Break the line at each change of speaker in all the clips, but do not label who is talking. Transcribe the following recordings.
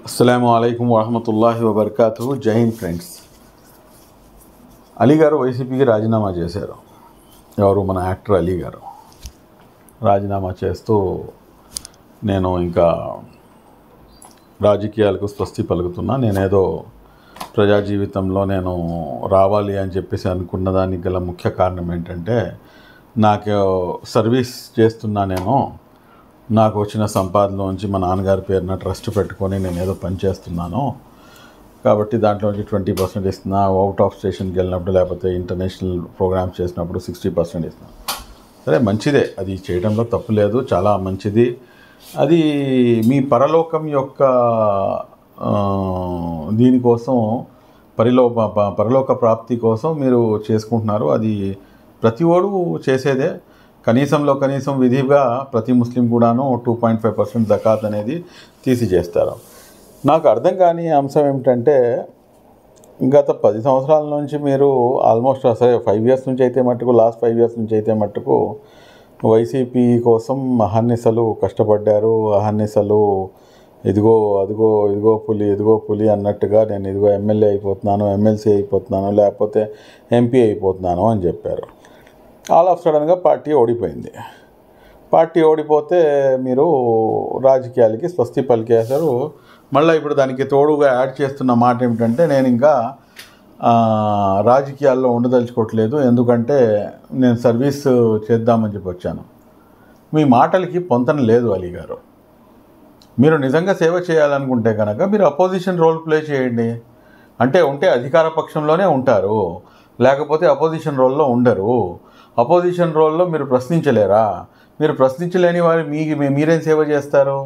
అస్సలాముఅలైకుం వరహమతుల్లాహి వబర్కాతుహు. జై హింద్ ఫ్రెండ్స్. అలీ గారు వైసీపీకి రాజీనామా చేశారు. ఎవరు? మన యాక్టర్ అలీ గారు రాజీనామా చేస్తూ నేను ఇంకా రాజకీయాలకు స్వస్తి పలుకుతున్నా, నేనేదో ప్రజా జీవితంలో నేను రావాలి అని చెప్పేసి అనుకున్న దానికి గల ముఖ్య కారణం ఏంటంటే, నాకు సర్వీస్ చేస్తున్నా, నాకు వచ్చిన సంపాదనలోంచి మా నాన్నగారి పేరున ట్రస్ట్ పెట్టుకొని నేను ఏదో పని చేస్తున్నాను కాబట్టి దాంట్లోంచి 20% ఇస్తున్నా. అవుట్ ఆఫ్ స్టేషన్కి వెళ్ళినప్పుడు లేకపోతే ఇంటర్నేషనల్ ప్రోగ్రామ్స్ చేసినప్పుడు 60% ఇస్తున్నాను. సరే, మంచిదే, అది చేయడంలో తప్పు లేదు, చాలా మంచిది. అది మీ పరలోకం యొక్క దీనికోసం, పరలోక ప్రాప్తి కోసం మీరు చేసుకుంటున్నారు. అది ప్రతి ఓడు చేసేదే. కనీసం విధిగా ప్రతి ముస్లిం కూడాను 2.5% జకాత్ అనేది తీసి చేస్తారు. నాకు అర్థం కాని అంశం ఏమిటంటే, గత 10 సంవత్సరాల నుంచి మీరు ఆల్మోస్ట్ సరే 5 ఇయర్స్ నుంచి అయితే మట్టుకు, లాస్ట్ 5 ఇయర్స్ నుంచి అయితే మట్టుకు వైసీపీ కోసం అహర్నిశలు కష్టపడ్డారు. అహర్నిశలు ఇదిగో అదిగో, ఇదిగో పులి అన్నట్టుగా నేను ఇదిగో ఎమ్మెల్యే అయిపోతున్నాను, ఎమ్మెల్సీ అయిపోతున్నాను, లేకపోతే ఎంపీ అయిపోతున్నాను అని చెప్పారు. ఆల్ ఆఫ్ సడన్గా పార్టీ ఓడిపోయింది. పార్టీ ఓడిపోతే మీరు రాజకీయాలకి స్వస్తి పలికేశారు. మళ్ళీ ఇప్పుడు దానికి తోడుగా యాడ్ చేస్తున్న మాట ఏమిటంటే, నేను ఇంకా రాజకీయాల్లో ఉండదలుచుకోవట్లేదు, ఎందుకంటే నేను సర్వీస్ చేద్దామని చెప్పి వచ్చాను. మీ మాటలకి పొంతన లేదు అలీ గారు. మీరు నిజంగా సేవ చేయాలనుకుంటే కనుక మీరు అపోజిషన్ రోల్ ప్లే చేయండి. ఉంటే అధికార పక్షంలోనే ఉంటారు, లేకపోతే అపోజిషన్ రోల్లో ఉండరు. అపోజిషన్ రోల్లో మీరు ప్రశ్నించలేరా? మీరు ప్రశ్నించలేని వారు మీరేం సేవ చేస్తారు?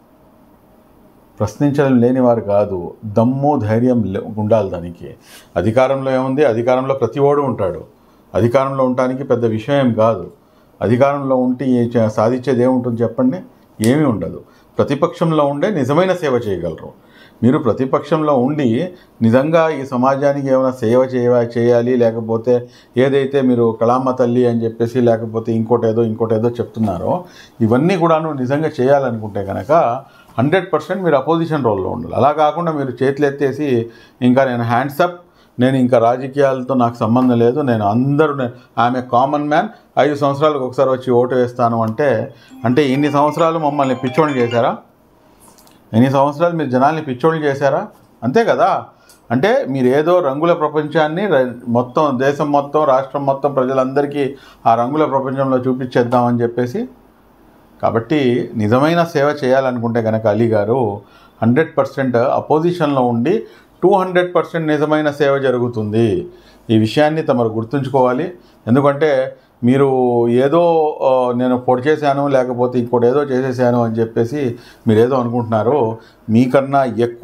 ప్రశ్నించలేని వారు కాదు, దమ్ము ధైర్యం ఉండాలి దానికి. అధికారంలో ఏముంది? అధికారంలో ప్రతి ఓడు ఉంటాడు. అధికారంలో ఉండటానికి పెద్ద విషయం ఏం కాదు. అధికారంలో ఉంటే సాధించేది ఏముంటుంది చెప్పండి? ఏమీ ఉండదు. ప్రతిపక్షంలో ఉండే నిజమైన సేవ చేయగలరు. మీరు ప్రతిపక్షంలో ఉండి నిజంగా ఈ సమాజానికి ఏమైనా సేవ చేయాలి, లేకపోతే ఏదైతే మీరు కళామ తల్లి అని చెప్పేసి, లేకపోతే ఇంకోటేదో చెప్తున్నారో, ఇవన్నీ కూడాను నిజంగా చేయాలనుకుంటే కనుక 100% మీరు అపోజిషన్ రోల్లో ఉండాలి. అలా కాకుండా మీరు చేతులు ఎత్తేసి ఇంకా నేను హ్యాండ్సప్, నేను ఇంకా రాజకీయాలతో నాకు సంబంధం లేదు, నేను ఆమె కామన్ మ్యాన్, 5 సంవత్సరాలకు ఒకసారి వచ్చి ఓటు వేస్తాను అంటే ఇన్ని సంవత్సరాలు మమ్మల్ని పిచ్చోళ్ళు చేశారా? ఎన్ని సంవత్సరాలు మీరు జనాల్ని పిచ్చోళ్ళు చేశారా? అంతే కదా. మీరు ఏదో రంగుల ప్రపంచాన్ని మొత్తం దేశం మొత్తం, రాష్ట్రం మొత్తం ప్రజలందరికీ ఆ రంగుల ప్రపంచంలో చూపించేద్దామని చెప్పేసి. కాబట్టి నిజమైన సేవ చేయాలనుకుంటే కనుక అలీ గారు 100% అపోజిషన్లో ఉండి 200% నిజమైన సేవ జరుగుతుంది. ఈ విషయాన్ని తమరు గుర్తుంచుకోవాలి. ఎందుకంటే మీరు ఏదో నేను పొడి చేశాను, లేకపోతే ఇంకోటి ఏదో చేసేసాను అని చెప్పేసి మీరు ఏదో అనుకుంటున్నారు. మీకన్నా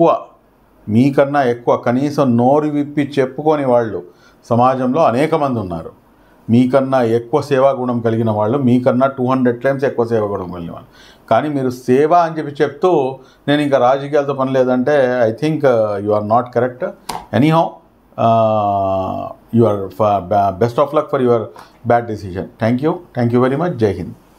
ఎక్కువ కనీసం నోరు విప్పి చెప్పుకొని వాళ్ళు సమాజంలో అనేక మంది ఉన్నారు. మీకన్నా ఎక్కువ సేవా గుణం కలిగిన వాళ్ళు, మీకన్నా 200 times ఎక్కువ సేవా గుణం కలిగిన వాళ్ళు. కానీ మీరు సేవ అని చెప్తూ నేను ఇంకా రాజకీయాలతో పని లేదంటే, I think you are not correct. Anyhow, you are best of luck for your bad decision. Thank you very much. Jai Hind.